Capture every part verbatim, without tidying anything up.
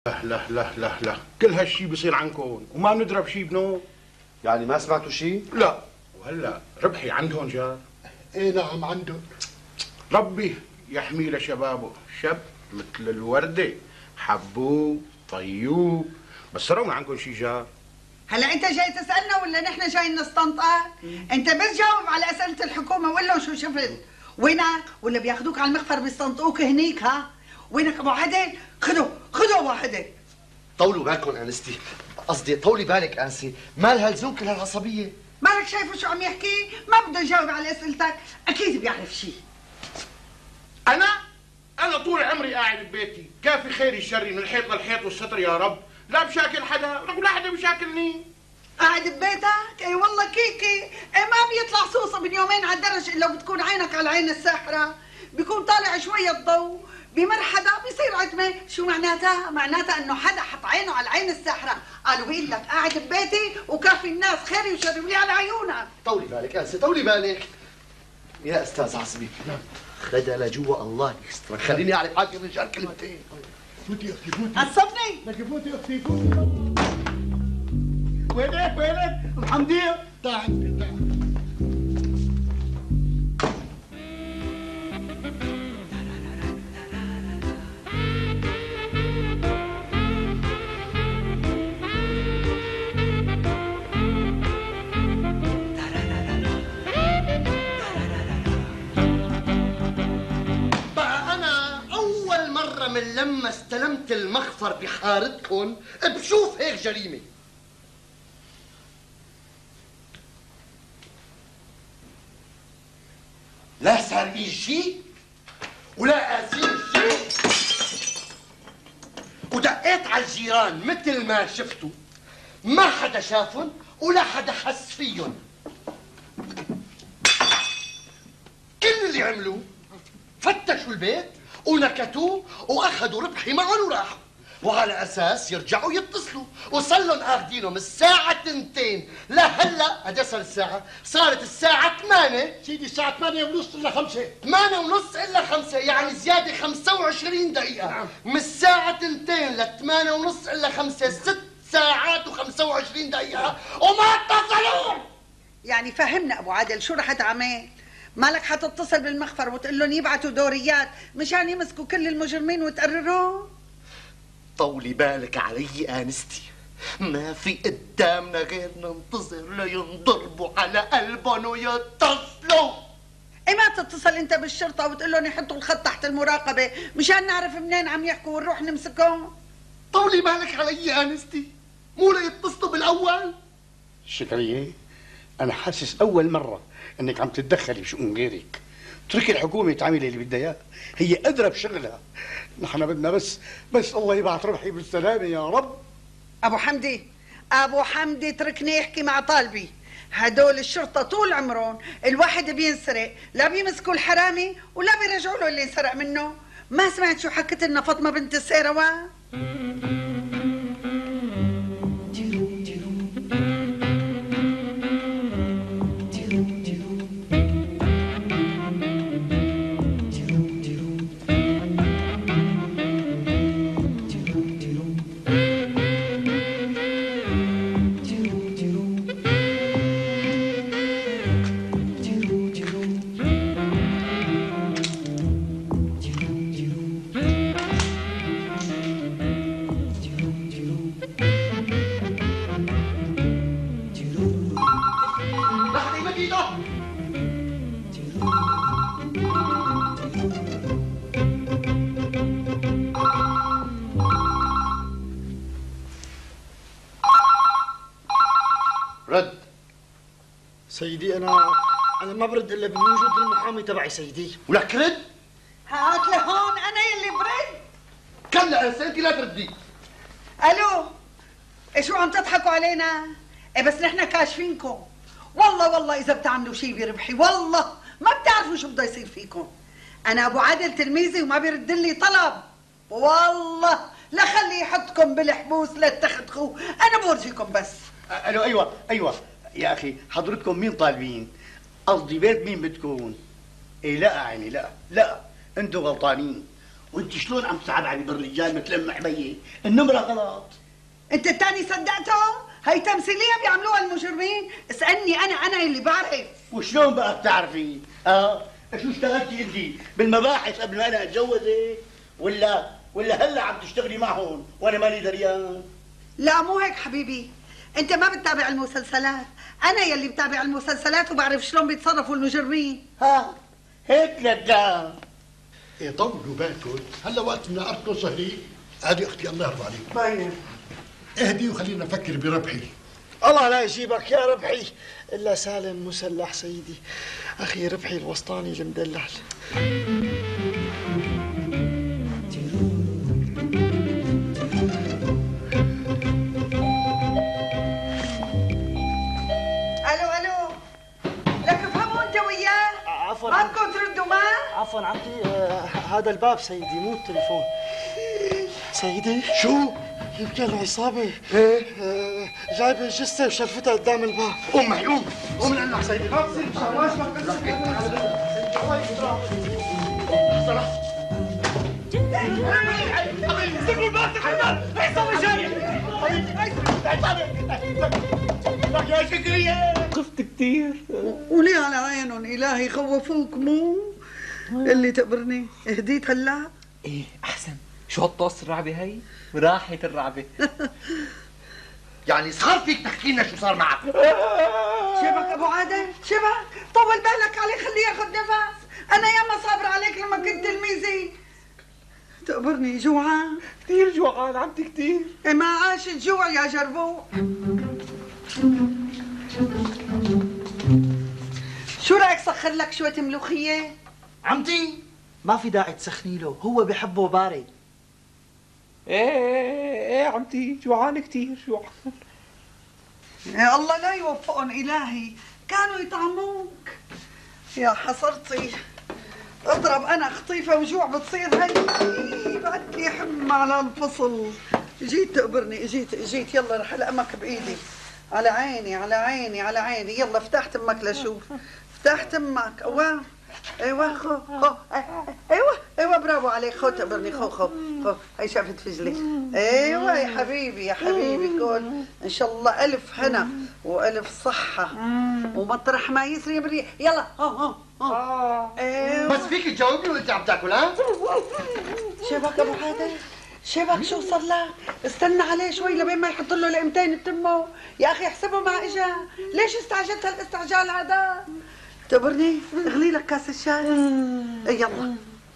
لا لا لا لا لا كل هالشي بصير عنكم وما بنضرب شي بنوم. يعني ما سمعتوا شيء؟ لا. وهلا ربحي عندهم جار؟ ايه نعم عندهم. ربي يحمي لشبابه، شاب مثل الوردة، حبوب طيوب، بس صاروا عندكم شي جار؟ هلا انت جاي تسالنا ولا نحن جايين نستنطقك؟ انت بس جاوب على اسئله الحكومه وقول لهم شو شفت؟ وينك؟ ولا بياخذوك على المخفر بيستنطقوك هنيك ها؟ وينك ابو عدل؟ خذوا خذوا ابو عدل. طولوا بالكم انستي، قصدي طولي بالك انسي، مال هالزوم كل هالعصبيه؟ مالك شايفه شو عم يحكي؟ ما بده يجاوب على اسئلتك، اكيد بيعرف شيء. انا انا طول عمري قاعد ببيتي، كافي خيري شري من الحيط للحيط والستر يا رب، لا بشاكل حدا ولا حدا بشاكلني. قاعد ببيتك؟ اي والله كيكي، اي ما بيطلع صوصه من يومين على الدرج الا وبتكون عينك على العين الساحره، بيكون طالع شويه ضوء، بمر حدا بيصير عتمه، شو معناتها؟ معناتها انه حدا حط عينه على العين الساحره، قالوا بقول لك قاعد ببيتي وكافي الناس خيري وشري ولي على عيونك. طولي بالك انسي، طولي بالك. يا استاذ عصبي، خدها لجوا الله يستر، خليني اعرف حاجه من شان كلمتين. فوتي اختي فوتي. عصبني. لك فوتي اختي فوتي. وينك وينك؟ محمديه؟ تعال تعال. من لما استلمت المخفر بحارتكم بشوف هيك جريمه. لا سارقين شيء ولا قاسين شيء، ودقيت على الجيران مثل ما شفتوا، ما حدا شافهم ولا حدا حس فيهم. كل اللي عملوه فتشوا البيت ونكتوه واخذوا ربحي معهم وراحوا، وعلى اساس يرجعوا يتصلوا، وصلهم اخذينهم الساعة تنتين لهلا. هذا صار الساعة؟ صارت الساعة ثمانية سيدي الساعة ثمانية ونص إلا خمسة. ثمانية ونص إلا خمسة، يعني زيادة خمسة وعشرين دقيقة. نعم. من الساعة تنتين لثمانية ونص إلا خمسة، ست ساعات وخمسة وعشرين دقيقة وما اتصلوا. يعني فهمنا ابو عادل شو رح تعمل؟ مالك حتتصل بالمخفر وتقول لهم يبعثوا دوريات مشان يمسكوا كل المجرمين وتقرروا؟ طولي بالك علي انستي، ما في قدامنا غير ننتظر لينضربوا على قلبهم ويتصلوا. اي ما تتصل انت بالشرطه وتقول لهم يحطوا الخط تحت المراقبه مشان نعرف منين عم يحكوا ونروح نمسكهم؟ طولي بالك علي انستي، مو ليتصلوا بالاول؟ شكريه، انا حاسس اول مره انك عم تتدخلي بشؤون غيرك. اتركي الحكومه تعمل اللي بدها اياه، هي ادرى بشغلها. نحن بدنا بس بس الله يبعث ربحي بالسلامه يا رب. ابو حمدي ابو حمدي اتركني احكي مع طالبي. هدول الشرطه طول عمرهم الواحد بينسرق لا بيمسكوا الحرامي ولا بيرجعوا له اللي انسرق منه. ما سمعت شو حكت لنا فاطمه بنت السيروان؟ رد. سيدي انا انا ما برد الا بوجود المحامي تبعي سيدي. ولك رد؟ هات لهون انا يلي برد. كلا انسى انت لا تردي. الو، إيه شو عم تضحكوا علينا؟ ايه بس نحن كاشفينكم. والله والله اذا بتعملوا شيء بربحي والله ما بتعرفوا شو بده يصير فيكم. انا ابو عادل تلميذي وما بيرد لي طلب، والله لا خلي يحطكم بالحبوس لا تتخذوه. انا بورجيكم بس. الو ايوه ايوه يا اخي، حضرتكم مين طالبين؟ قصدي بيت مين بدكم؟ اي لا عيني، لا لا انتم غلطانين. وانت شلون عم تتعبعبي بالرجال مثل ام عبيه؟ النمره غلط. انت التاني صدقتهم؟ هي تمثيليه بيعملوها المجرمين. اسالني انا، انا اللي بعرف. وشلون بقى بتعرفي؟ اه شو اشتغلتي انت بالمباحث قبل ما انا اتجوزك؟ ولا ولا هلا عم تشتغلي معهم وانا مالي دريان؟ لا مو هيك حبيبي، انت ما بتتابع المسلسلات، انا يلي بتابع المسلسلات وبعرف شلون بيتصرفوا المجرمين. ها هيك لك. ايه طولوا بالكم، هلا وقت من ارضكم سهري. هذه اختي الله يرضى عليك. طيب اهدي وخلينا نفكر بربحي. الله لا يجيبك يا ربحي الا سالم مسلح سيدي. اخي ربحي الوسطاني المدلل. الو الو، لك افهموا انت وياه؟ عفوا ما بدكم تردوا معه؟ عفوا عمتي، آه هذا الباب سيدي مو التليفون. سيدي شو؟ يمكن العصابة ايه؟ آه جايبة جثة وشلفتها قدام الباب. قوم معي قوم قوم لنا سيدي. ما بصير مشان ما اشبك بس الله يسترها. سيبوا الباب تحمل، عصابه جايه. لك يا شكريه خفت كثير. ولي على عينهم الهي خوفوك مو؟ اللي تقبرني اهديت هلا؟ ايه احسن. شو هالطاس الرعبه هي؟ راحت الرعبه. يعني صار فيك تحكي لنا شو صار معك؟ شبك ابو عادل شبك، طول بالك عليه خليه ياخذ نفس. انا ياما صابر عليك لما كنت تلميذي. تقبرني جوعان؟ كثير جوعان عمتي كثير. إيه ما عاش الجوع يا جربوع. شو رايك سخر لك شويه ملوخيه؟ عمتي ما في داعي تسخني له، هو بحبه بارد. ايه ايه ايه عمتي جوعان كثير جوعان. يا الله لا يوفقهم الهي، كانوا يطعموك. يا حصرتي، اضرب انا خطيفه وجوع بتصير هي. بدي حم على الفصل. جيت تقبرني، اجيت اجيت يلا رح القمك بايدي. على عيني على عيني على عيني. يلا افتح تمك لشوف. افتح تمك. اوه ايوه خو خو ايوه ايوه برافو عليك. خو تقبرني. خو خو خو هي شافت فجلي. ايوه يا حبيبي يا حبيبي. كل ان شاء الله الف هنا والف صحه ومطرح ما يسري بري. يلا ها ها ها. ايوه بس فيك تجاوبني وانت عم تاكل ها؟ شبك ابو عادل شبك شو صار لك؟ استنى عليه شوي لبين ما يحط له لقمتين بتمه. يا اخي احسبه ما اجا. ليش استعجلت هالاستعجال هذا؟ تقبرني اغلي لك كاس الشاي. يلا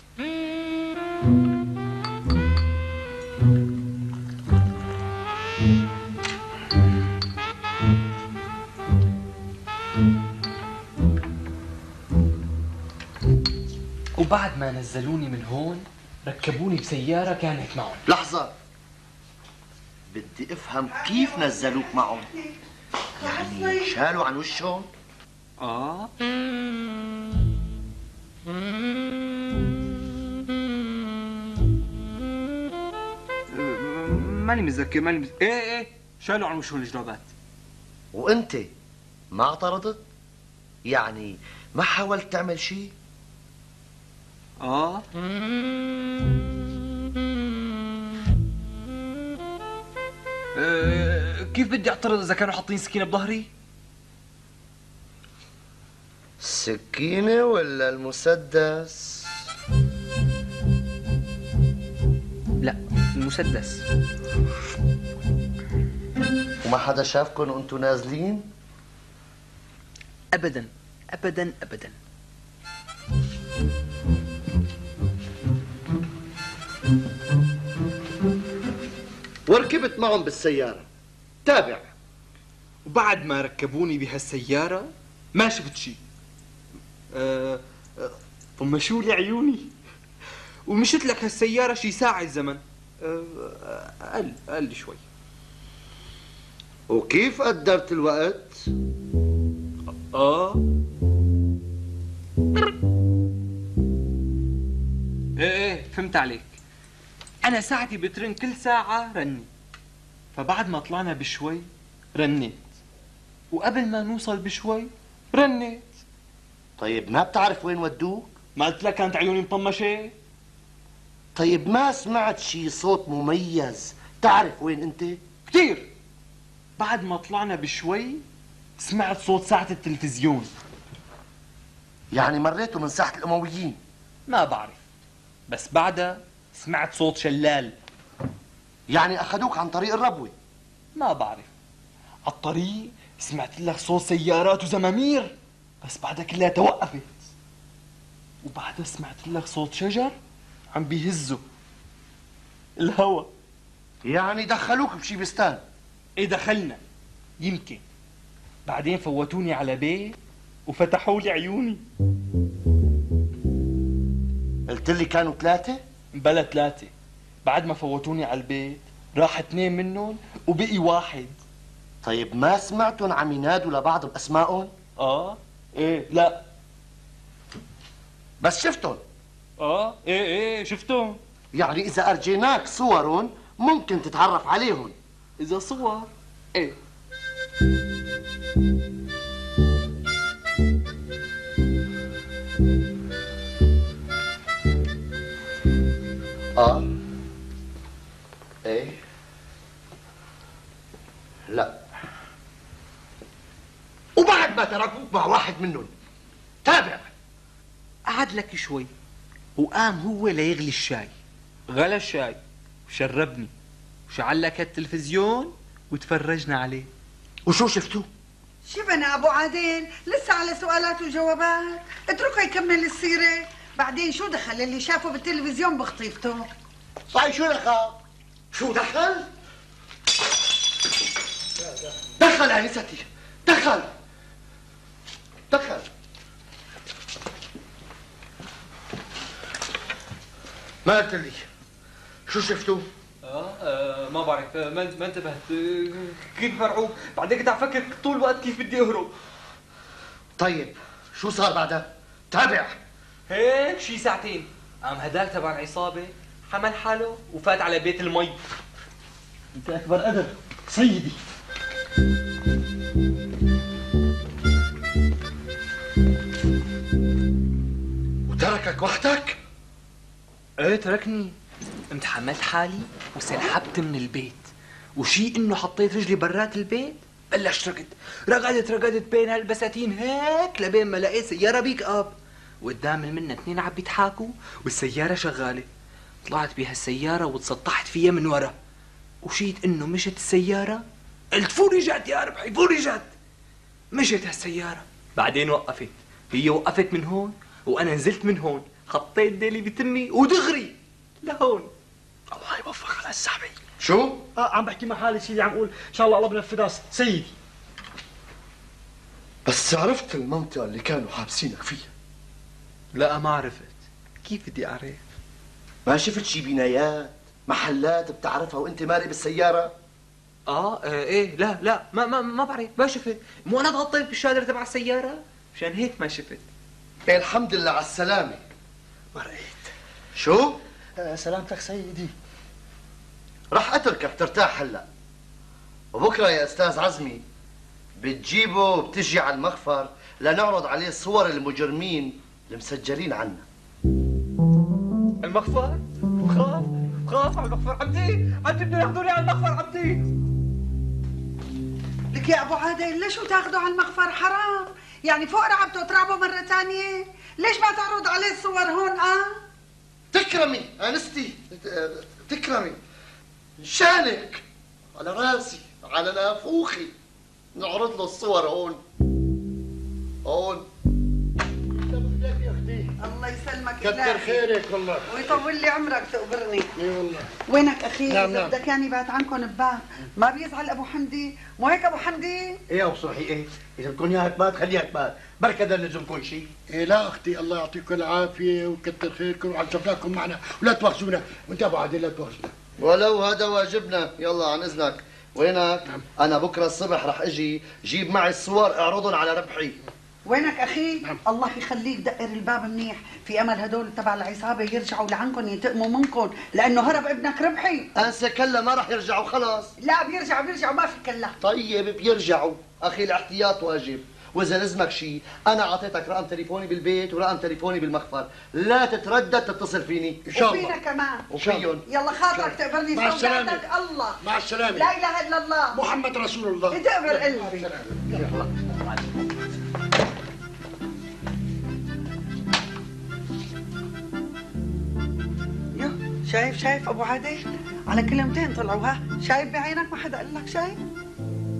وبعد ما نزلوني من هون ركبوني بسياره كانت معهم. لحظة، بدي افهم كيف نزلوك معهم؟ يعني شالوا عن وشهم؟ اه ماني متذكر ماني متذكر. ايه ايه شالوا عن وشهم الجرابات. وانت ما اعترضت؟ يعني ما حاولت تعمل شيء؟ اه إيه، كيف بدي اعترض اذا كانوا حاطين سكينه بظهري؟ السكينة ولا المسدس؟ لا المسدس. وما حدا شافكم وانتم نازلين؟ ابدا ابدا ابدا. وركبت معهم بالسيارة. تابع. وبعد ما ركبوني بهالسياره ما شفت شيء. أه أه طمشوا لي عيوني ومشت لك هالسياره شي ساعه زمن. أه اقل اقل شوي. وكيف قدرت الوقت؟ اه ايه ايه فهمت عليك. انا ساعتي بترن كل ساعه رني، فبعد ما طلعنا بشوي رنيت، وقبل ما نوصل بشوي رنيت. طيب ما بتعرف وين ودوك؟ ما قلت لك كانت عيوني مطمشه؟ طيب ما سمعت شي صوت مميز تعرف وين انت؟ كتير. بعد ما طلعنا بشوي سمعت صوت ساعة التلفزيون. يعني مريتوا من ساحة الأمويين؟ ما بعرف، بس بعدها سمعت صوت شلال. يعني أخذوك عن طريق الربوة؟ ما بعرف. على الطريق سمعت لك صوت سيارات وزمامير، بس بعدها كلها توقفت. وبعدها سمعت لك صوت شجر عم بيهزوا الهوا. يعني دخلوك بشي بستان؟ ايه دخلنا يمكن. بعدين فوتوني على بيت وفتحوا لي عيوني. قلت لي كانوا ثلاثة؟ بلا ثلاثة. بعد ما فوتوني على البيت راح اثنين منهم وبقي واحد. طيب ما سمعتن عم ينادوا لبعض بأسمائهم؟ اه ايه لا. بس شفتن؟ اه ايه ايه شفتهم. يعني إذا أرجيناك صورهم ممكن تتعرف عليهم. إذا صور ايه. آه إيه لا. وبعد ما تركوك مع واحد منهم تابع. قعد لك شوي وقام هو ليغلي الشاي. غلى الشاي وشربني وشعل لك التلفزيون وتفرجنا عليه. وشو شفتوا؟ شبنا ابو عادل لسه على سؤالات وجوابات، اتركه يكمل السيره. بعدين شو دخل اللي شافه بالتلفزيون بخطيفته؟ صحيح شو دخل؟ شو دخل؟ دخل انستي، دخل دخل. ما قلت لي شو شفتوا؟ آه, اه ما بعرف. آه ما ما انتبهت. آه كنت مرعوب. بعدين كنت عم فكر طول الوقت كيف بدي اهرب. طيب شو صار بعدها؟ تابع. هيك شي ساعتين قام هداك تبع العصابة حمل حاله وفات على بيت المي. انت اكبر ادب سيدي. وتركك وحدك؟ ايه تركني. قمت حملت حالي وسحبت من البيت، وشي انه حطيت رجلي برات البيت بلشت ركض. رقدت رقدت بين هالبساتين هيك لبين ما لقيت سيارة بيك اب وقدام منا اثنين عم بيضحكوا والسيارة شغالة. طلعت بهالسيارة وتسطحت فيها من ورا، وشيت انه مشت السيارة. قلت فرجت يا ربحي فرجت. مشت هالسيارة بعدين وقفت. هي وقفت من هون وانا نزلت من هون، حطيت ديلي بتمي ودغري لهون. الله يوفق على السحبة. شو؟ اه عم بحكي مع حالي سيدي، عم اقول ان شاء الله الله بنفذها سيدي. بس عرفت المنطقة اللي كانوا حابسينك فيها؟ لا ما عرفت. كيف بدي اعرف؟ ما شفت شي بنايات محلات بتعرفها وانت ماري بالسيارة؟ اه, آه ايه لا لا ما ما ما بعرف ما شفت. مو انا تغطيت بالشادر تبع السيارة مشان هيك ما شفت. إيه الحمد لله على السلامة. ما رأيت. شو؟ آه سلامتك سيدي. رح اتركك ترتاح هلا، وبكره يا استاذ عزمي بتجيبه وبتجي على المخفر لنعرض عليه صور المجرمين المسجلين عنا. المخفر؟ بخاف بخاف على المخفر عمتي. عمتي بدهم ياخذوني على المخفر عمتي. لك يا ابو عادل ليش تاخذوا على المخفر؟ حرام. يعني فوق رعبته ترعبه مرة ثانية؟ ليش ما تعرض عليه الصور هون؟ اه تكرمي انستي تكرمي. شانك على راسي على نافوخي. نعرض له الصور هون هون. الله يسلمك. كتر خيرك والله ويطول لي عمرك تقبرني. اي والله. وينك اخي؟ نعم اذا نعم. بدك يعني بعت عنكم بباب ما بيزعل ابو حمدي؟ مو هيك ابو حمدي؟ ايه ابو صبحي ايه؟ اذا بدكم اياها تبات خليها تبات، بركة ده لزمكم شيء. إيه لا اختي الله يعطيكم العافية وكتر خيركم وعن شفاكم معنا ولا تواخذونا، وانت ابو عادل لا تواخذونا. ولو هذا واجبنا. يلا عن اذنك. وينك؟ نعم. انا بكره الصبح رح اجي جيب معي الصور اعرضهم على ربحي. وينك اخي؟ نعم. الله يخليك دقر الباب منيح، في امل هدول تبع العصابه يرجعوا لعنكم ينتقموا منكم لانه هرب ابنك ربحي. انسى كلا ما رح يرجعوا خلاص. لا بيرجعوا بيرجعوا ما في كلا. طيب بيرجعوا اخي الاحتياط واجب. واذا لزمك شيء انا اعطيتك رقم تليفوني بالبيت ورقم تليفوني بالمخفر، لا تتردد تتصل فيني. ان شاء الله. وفينا كمان. وفيهم. يلا خاطرك تقبلني مع السلامة. زوجاتك الله. مع السلامة. لا اله الا الله محمد رسول الله. تقبل قلبي. يو شايف شايف ابو عادل على كلمتين طلعوا ها، شايف بعينك ما حدا قال لك شايف؟